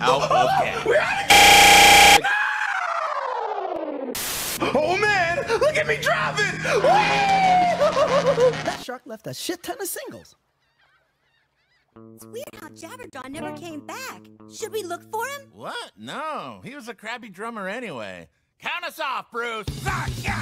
out of gas. Oh man, look at me driving! That shark left a shit ton of singles. It's weird how Jabberjaw never came back. Should we look for him? What? No, he was a crappy drummer anyway. Count us off, Bruce. Fuck yeah!